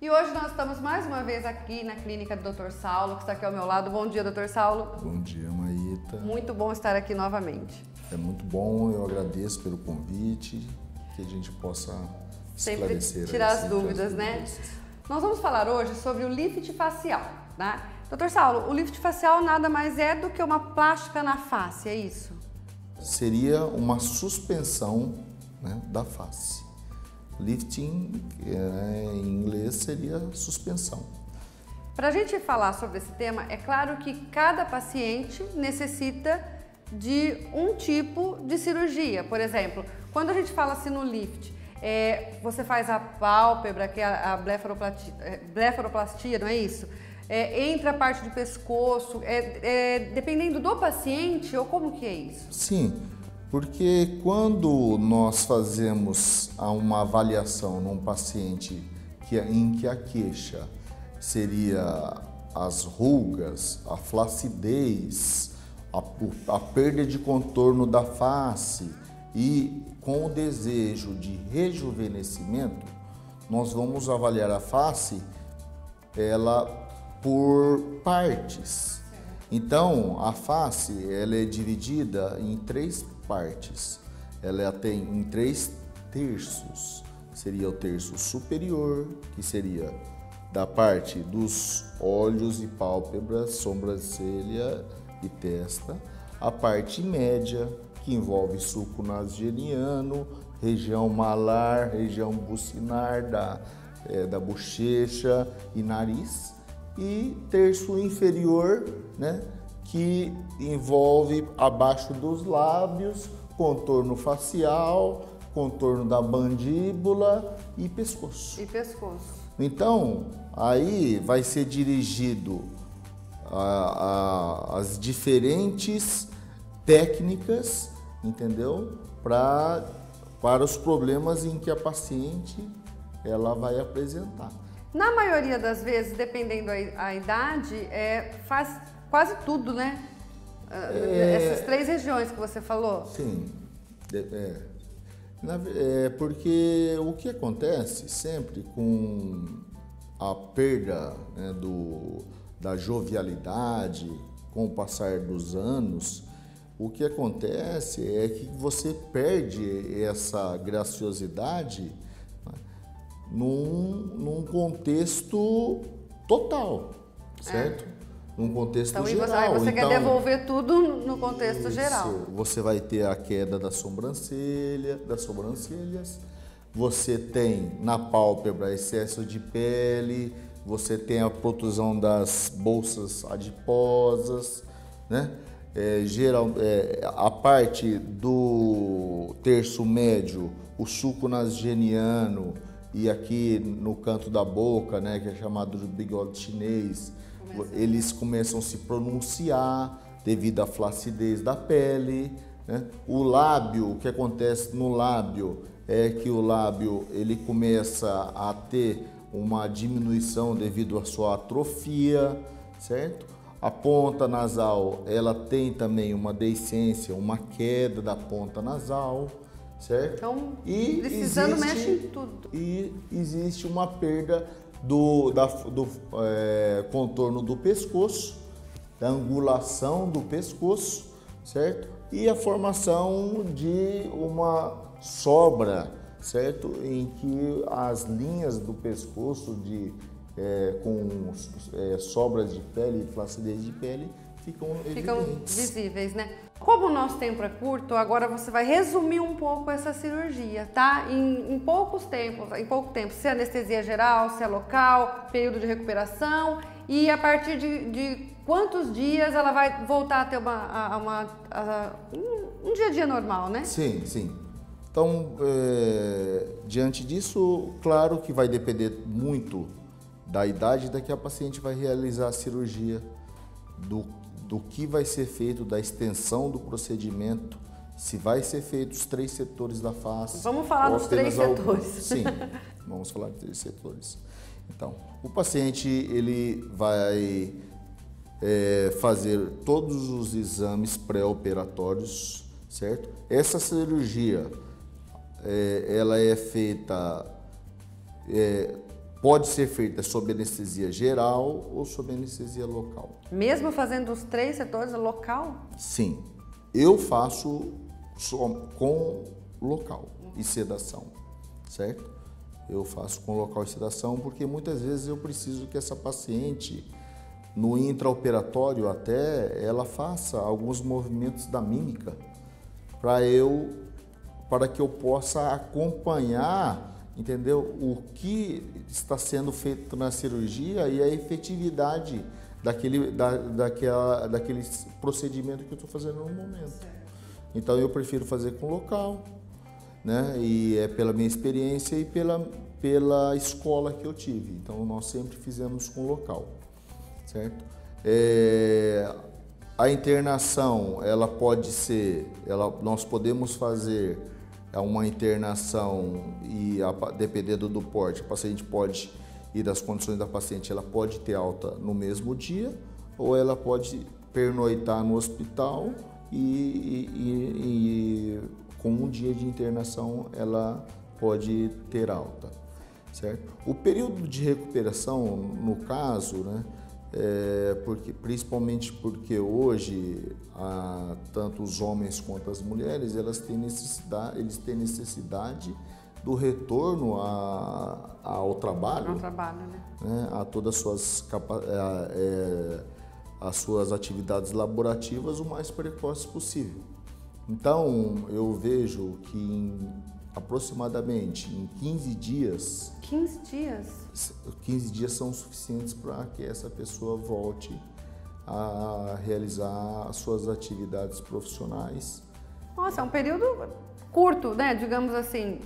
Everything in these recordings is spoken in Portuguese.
E hoje nós estamos mais uma vez aqui na clínica do Dr. Saulo, que está aqui ao meu lado. Bom dia, Dr. Saulo. Bom dia, Maíta. Muito bom estar aqui novamente. É muito bom, eu agradeço pelo convite, que a gente possa Sempre esclarecer. tirar as dúvidas, né? Nós vamos falar hoje sobre o lift facial, né? Dr. Saulo, o lift facial nada mais é do que uma plástica na face, é isso? Seria uma suspensão, né, da face. Lifting, em inglês, seria suspensão. Para a gente falar sobre esse tema, é claro que cada paciente necessita de um tipo de cirurgia. Por exemplo, quando a gente fala assim no lift, você faz a pálpebra, que é a blefaroplastia, não é isso? Entra a parte do pescoço, dependendo do paciente, ou como que é isso? Sim, porque quando nós fazemos uma avaliação num paciente em que a queixa seria as rugas, a flacidez, a perda de contorno da face e com o desejo de rejuvenescimento, nós vamos avaliar a face ela por partes. Então, a face ela é dividida em três partes. Ela tem em três terços. Seria o terço superior, que seria da parte dos olhos e pálpebras, sobrancelha e testa. A parte média, que envolve sulco nasogeniano, região malar, região bucinar da bochecha e nariz. E terço inferior, né, que envolve abaixo dos lábios, contorno facial, contorno da mandíbula e pescoço. E pescoço. Então, aí vai ser dirigido as diferentes técnicas, entendeu? Para os problemas em que a paciente ela vai apresentar. Na maioria das vezes, dependendo a idade, faz quase tudo, né? Essas três regiões que você falou. Sim. Porque o que acontece sempre com a perda, né, da jovialidade, com o passar dos anos, o que acontece é que você perde essa graciosidade num contexto total, certo? Num contexto geral. Aí você quer devolver tudo no contexto geral. Você vai ter a queda das sobrancelhas, você tem na pálpebra excesso de pele, você tem a protusão das bolsas adiposas, né? A parte do terço médio, o sulco nasogeniano, e aqui no canto da boca, né, que é chamado de bigode chinês, eles começam a se pronunciar devido à flacidez da pele, né? O lábio, o que acontece no lábio é que o lábio ele começa a ter uma diminuição devido à sua atrofia, certo? A ponta nasal, ela tem também uma deiscência, uma queda da ponta nasal, certo? Então, precisando mexe em tudo. E existe uma perda do contorno do pescoço, da angulação do pescoço, certo? E a formação de uma sobra, certo? Em que as linhas do pescoço com sobras de pele e flacidez de pele ficam visíveis, né? Como o nosso tempo é curto, agora você vai resumir um pouco essa cirurgia, tá? Em pouco tempo, se é anestesia geral, se é local, período de recuperação e a partir de quantos dias ela vai voltar a ter um dia a dia normal, né? Sim, sim. Então, diante disso, claro que vai depender muito da idade da que a paciente vai realizar a cirurgia, do que vai ser feito, da extensão do procedimento, se vai ser feito os três setores da face. Vamos falar dos três setores. Sim, vamos falar de três setores. Então, o paciente ele vai fazer todos os exames pré-operatórios, certo? Essa cirurgia, ela é feita pode ser feita sob anestesia geral ou sob anestesia local. Mesmo fazendo os 3 setores local? Sim, eu faço só com local e sedação, certo? Eu faço com local e sedação porque muitas vezes eu preciso que essa paciente, no intraoperatório até, ela faça alguns movimentos da mímica para que eu possa acompanhar, entendeu? O que está sendo feito na cirurgia e a efetividade daquele procedimento que eu estou fazendo no momento. Então eu prefiro fazer com local, né? E é pela minha experiência e pela escola que eu tive. Então nós sempre fizemos com local, certo? A internação, ela pode ser, nós podemos fazer uma internação e, dependendo do porte, o paciente pode, e das condições da paciente, ela pode ter alta no mesmo dia ou ela pode pernoitar no hospital e com um dia de internação ela pode ter alta, certo? O período de recuperação, no caso, né, principalmente porque hoje tanto os homens quanto as mulheres eles têm necessidade do retorno ao trabalho, né, a todas as suas atividades laborativas o mais precoce possível. Então eu vejo que aproximadamente em 15 dias... 15 dias? 15 dias são suficientes para que essa pessoa volte a realizar as suas atividades profissionais. Nossa, é um período curto, né? Digamos assim.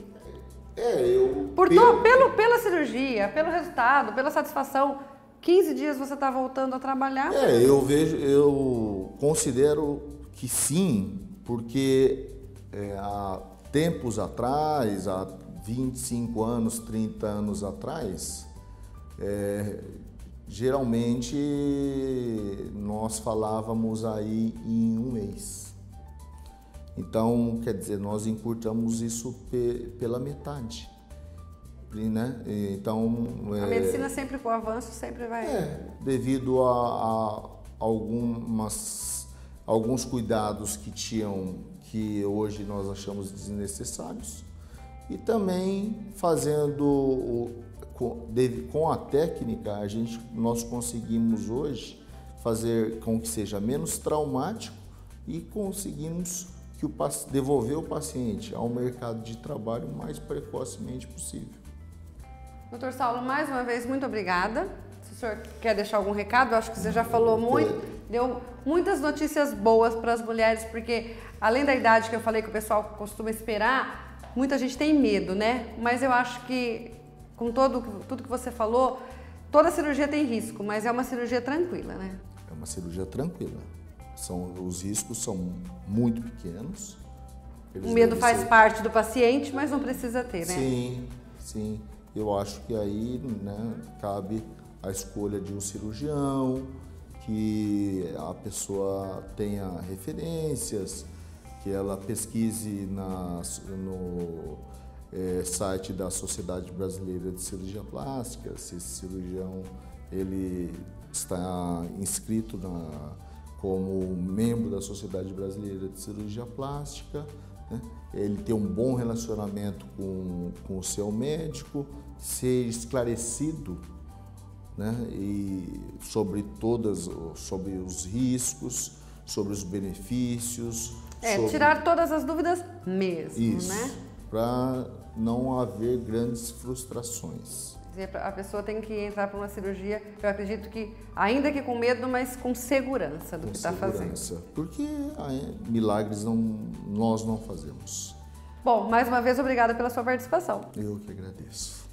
Pela cirurgia, pelo resultado, pela satisfação, 15 dias você está voltando a trabalhar? Eu considero que sim, porque há tempos atrás, há 25 anos, 30 anos atrás, geralmente nós falávamos aí em um mês. Então, quer dizer, nós encurtamos isso pela metade, né? Então, a medicina sempre com o avanço sempre vai... devido a alguns cuidados que hoje nós achamos desnecessários, e também fazendo com a técnica nós conseguimos hoje fazer com que seja menos traumático e conseguimos devolver o paciente ao mercado de trabalho o mais precocemente possível. Dr. Saulo, mais uma vez, muito obrigada. Se o senhor quer deixar algum recado, eu acho que você já falou muito, deu muitas notícias boas para as mulheres, porque além da idade que eu falei que o pessoal costuma esperar, muita gente tem medo, né? Mas eu acho que, com tudo que você falou, toda cirurgia tem risco, mas é uma cirurgia tranquila, né? É uma cirurgia tranquila. Os riscos são muito pequenos. O medo faz parte do paciente, mas não precisa ter, né? Sim. Eu acho que aí, né, cabe a escolha de um cirurgião, que a pessoa tenha referências, que ela pesquise no site da Sociedade Brasileira de Cirurgia Plástica, se esse cirurgião ele está inscrito como membro da Sociedade Brasileira de Cirurgia Plástica, né? Ele ter um bom relacionamento com o seu médico, ser esclarecido, né? E sobre os riscos, sobre os benefícios. Tirar todas as dúvidas mesmo, né? Para não haver grandes frustrações. A pessoa tem que entrar para uma cirurgia, eu acredito que, ainda que com medo, mas com segurança do que está fazendo. Porque milagres nós não fazemos. Bom, mais uma vez, obrigada pela sua participação. Eu que agradeço.